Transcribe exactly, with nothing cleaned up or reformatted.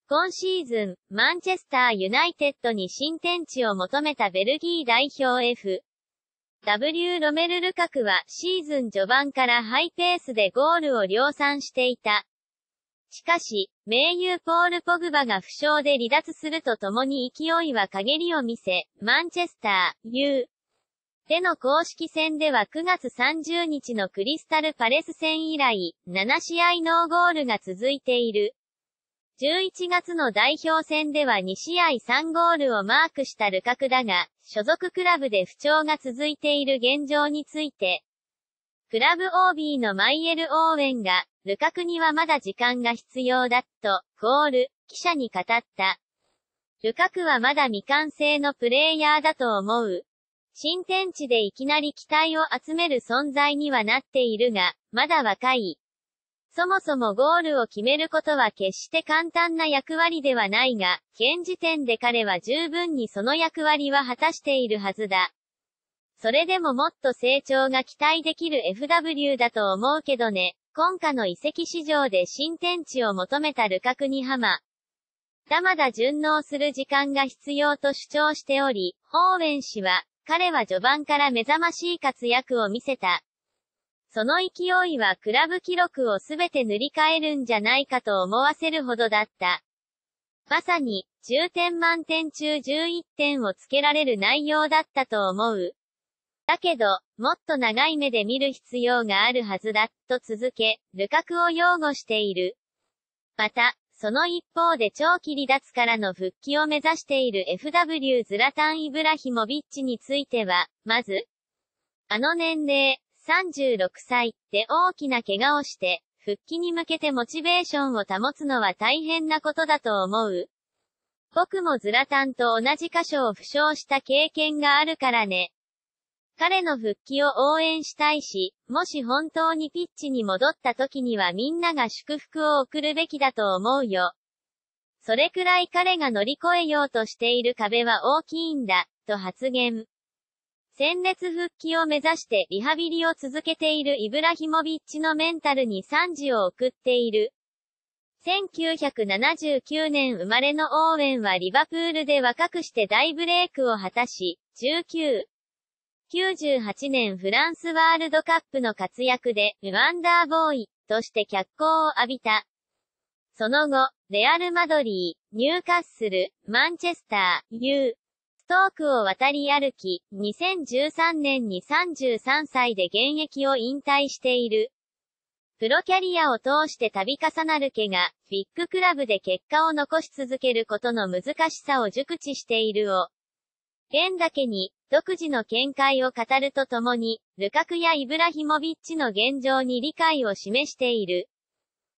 今シーズン、マンチェスターユナイテッドに新天地を求めたベルギー代表 エフダブリュー ロメル・ルカクはシーズン序盤からハイペースでゴールを量産していた。しかし、盟友ポール・ポグバが負傷で離脱するとともに勢いは陰りを見せ、マンチェスター、ユー での公式戦ではくがつさんじゅうにちのクリスタルパレス戦以来、ななしあいノーゴールが続いている。じゅういちがつの代表戦ではにしあいさんゴールをマークしたルカクだが、所属クラブで不調が続いている現状について、クラブ オービー のマイエル・オーウェンが、ルカクにはまだ時間が必要だ、と、コール、記者に語った。ルカクはまだ未完成のプレイヤーだと思う。新天地でいきなり期待を集める存在にはなっているが、まだ若い。そもそもゴールを決めることは決して簡単な役割ではないが、現時点で彼は十分にその役割は果たしているはずだ。それでももっと成長が期待できる エフダブリュー だと思うけどね。今夏の移籍市場で新天地を求めたルカクにハマ。だまだ順応する時間が必要と主張しており、オーウェン氏は、彼は序盤から目覚ましい活躍を見せた。その勢いはクラブ記録をすべて塗り替えるんじゃないかと思わせるほどだった。まさに、じゅってん満点中じゅういってんをつけられる内容だったと思う。だけど、もっと長い目で見る必要があるはずだ、と続け、ルカクを擁護している。また、その一方で長期離脱からの復帰を目指している エフダブリュー ズラタン・イブラヒモビッチについては、まず、あの年齢、さんじゅうろくさいで大きな怪我をして、復帰に向けてモチベーションを保つのは大変なことだと思う。僕もズラタンと同じ箇所を負傷した経験があるからね。彼の復帰を応援したいし、もし本当にピッチに戻った時にはみんなが祝福を送るべきだと思うよ。それくらい彼が乗り越えようとしている壁は大きいんだ、と発言。鮮烈復帰を目指してリハビリを続けているイブラヒモビッチのメンタルに賛辞を送っている。せんきゅうひゃくななじゅうきゅうねん生まれのオーウェンはリバプールで若くして大ブレイクを果たし、じゅうきゅう、きゅうじゅうはちねんフランスワールドカップの活躍で、ワンダーボーイとして脚光を浴びた。その後、レアル・マドリー、ニューカッスル、マンチェスター、ユー、ストークを渡り歩き、にせんじゅうさんねんにさんじゅうさんさいで現役を引退している。プロキャリアを通して度重なる怪我、ビッグクラブで結果を残し続けることの難しさを熟知しているを。現だけに、独自の見解を語るとともに、ルカクやイブラヒモビッチの現状に理解を示している。